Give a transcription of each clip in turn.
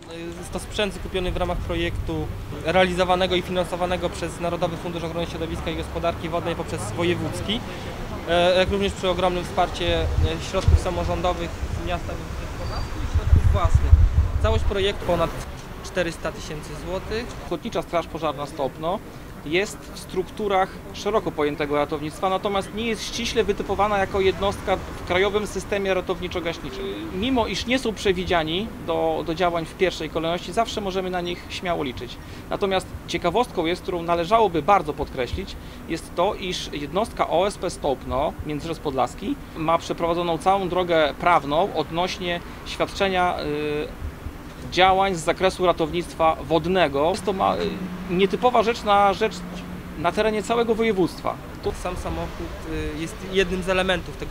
Jest to sprzęt zakupiony w ramach projektu realizowanego i finansowanego przez Narodowy Fundusz Ochrony Środowiska i Gospodarki Wodnej poprzez wojewódzki, jak również przy ogromnym wsparciu środków samorządowych z miasta i środków własnych. Całość projektu ponad 400 000 złotych. Ochotnicza Straż Pożarna Stopno jest w strukturach szeroko pojętego ratownictwa, natomiast nie jest ściśle wytypowana jako jednostka w krajowym systemie ratowniczo-gaśniczym. Mimo iż nie są przewidziani do działań w pierwszej kolejności, zawsze możemy na nich śmiało liczyć. Natomiast ciekawostką jest, którą należałoby bardzo podkreślić, jest to, iż jednostka OSP Stopno, Międzyrzec Podlaski, ma przeprowadzoną całą drogę prawną odnośnie świadczenia działań z zakresu ratownictwa wodnego. Jest to nietypowa rzecz na terenie całego województwa. Sam samochód jest jednym z elementów tego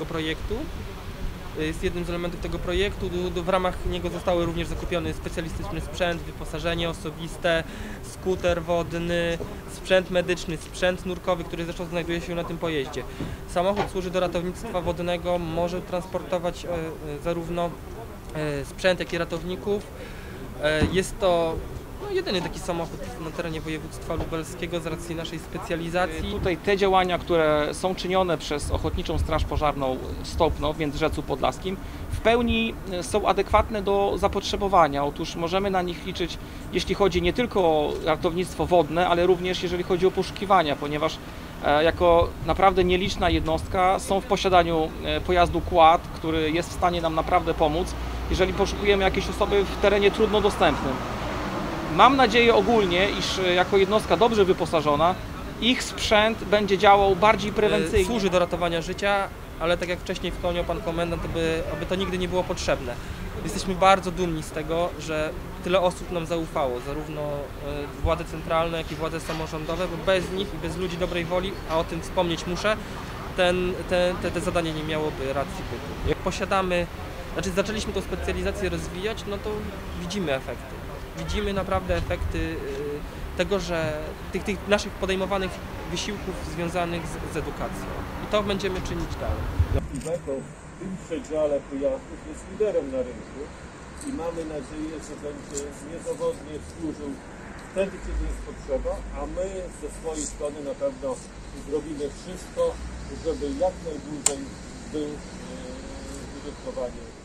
projektu. W ramach niego zostały również zakupiony specjalistyczny sprzęt, wyposażenie osobiste, skuter wodny, sprzęt medyczny, sprzęt nurkowy, który zresztą znajduje się na tym pojeździe. Samochód służy do ratownictwa wodnego, może transportować zarówno sprzęt, jak i ratowników. Jest to jedyny taki samochód na terenie województwa lubelskiego z racji naszej specjalizacji. Tutaj te działania, które są czynione przez Ochotniczą Straż Pożarną Stopno w Międzyrzeczu Podlaskim, w pełni są adekwatne do zapotrzebowania. Otóż możemy na nich liczyć, jeśli chodzi nie tylko o ratownictwo wodne, ale również jeżeli chodzi o poszukiwania, ponieważ jako naprawdę nieliczna jednostka są w posiadaniu pojazdu quad, który jest w stanie nam naprawdę pomóc, jeżeli poszukujemy jakiejś osoby w terenie trudno dostępnym. Mam nadzieję ogólnie, iż jako jednostka dobrze wyposażona, ich sprzęt będzie działał bardziej prewencyjnie. Służy do ratowania życia, ale tak jak wcześniej wspomniał Pan Komendant, aby to nigdy nie było potrzebne. Jesteśmy bardzo dumni z tego, że tyle osób nam zaufało, zarówno władze centralne, jak i władze samorządowe, bo bez nich i bez ludzi dobrej woli, a o tym wspomnieć muszę, te zadanie nie miałoby racji bytu. Jak zaczęliśmy tę specjalizację rozwijać, no to widzimy efekty. Widzimy naprawdę efekty tego, że tych naszych podejmowanych wysiłków związanych z edukacją. I to będziemy czynić dalej. Iveco w tym przedziale pojazdów jest liderem na rynku i mamy nadzieję, że będzie niezawodnie służył wtedy, kiedy jest potrzeba, a my ze swojej strony na pewno zrobimy wszystko, żeby jak najdłużej był w użytkowaniu